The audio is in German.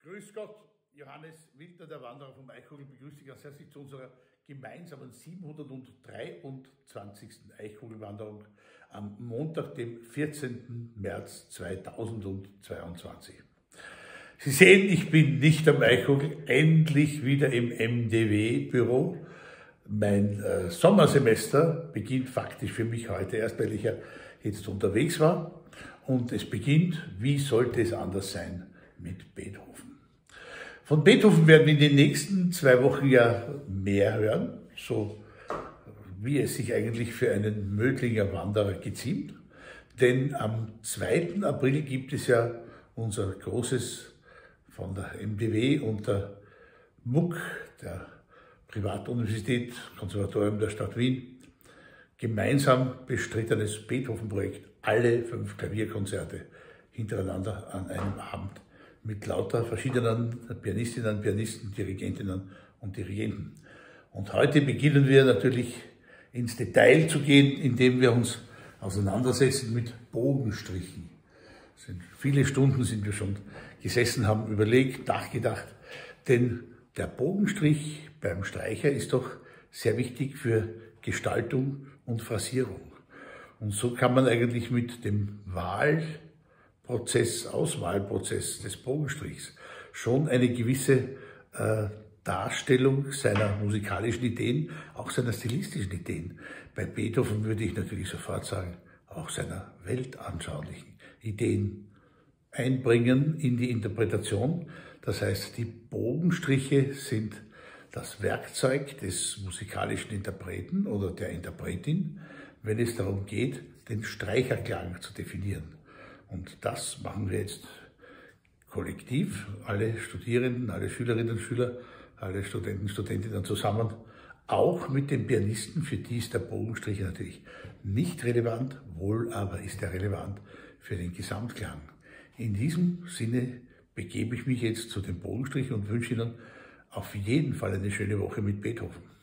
Grüß Gott, Johannes Wildner, der Wanderer vom Eichhorn, begrüße dich ganz herzlich zu unserer gemeinsamen 723. Eichhornwanderung am Montag, dem 14. März 2022. Sie sehen, ich bin nicht am Eichhorn, endlich wieder im MDW-Büro. Mein Sommersemester beginnt faktisch für mich heute erst, weil ich ja jetzt unterwegs war. Und es beginnt, wie sollte es anders sein, mit Beethoven. Von Beethoven werden wir in den nächsten 2 Wochen ja mehr hören, so wie es sich eigentlich für einen Mödlinger Wanderer geziemt. Denn am 2. April gibt es ja unser großes von der MDW und der MUK, der Privatuniversität, Konservatorium der Stadt Wien, gemeinsam bestrittenes Beethoven-Projekt, alle 5 Klavierkonzerte hintereinander an einem Abend mit lauter verschiedenen Pianistinnen, Pianisten, Dirigentinnen und Dirigenten. Und heute beginnen wir natürlich ins Detail zu gehen, indem wir uns auseinandersetzen mit Bogenstrichen. Viele Stunden sind wir schon gesessen, haben überlegt, nachgedacht, denn der Bogenstrich beim Streicher ist doch sehr wichtig für Gestaltung und Phrasierung. Und so kann man eigentlich mit dem Auswahlprozess des Bogenstrichs schon eine gewisse Darstellung seiner musikalischen Ideen, auch seiner stilistischen Ideen. Bei Beethoven würde ich natürlich sofort sagen, auch seiner weltanschaulichen Ideen einbringen in die Interpretation. Das heißt, die Bogenstriche sind das Werkzeug des musikalischen Interpreten oder der Interpretin, wenn es darum geht, den Streicherklang zu definieren. Und das machen wir jetzt kollektiv, alle Studierenden, alle Schülerinnen und Schüler, alle Studenten, Studentinnen zusammen, auch mit den Pianisten, für die ist der Bogenstrich natürlich nicht relevant, wohl aber ist er relevant für den Gesamtklang. In diesem Sinne begebe ich mich jetzt zu dem Bogenstrich und wünsche Ihnen auf jeden Fall eine schöne Woche mit Beethoven.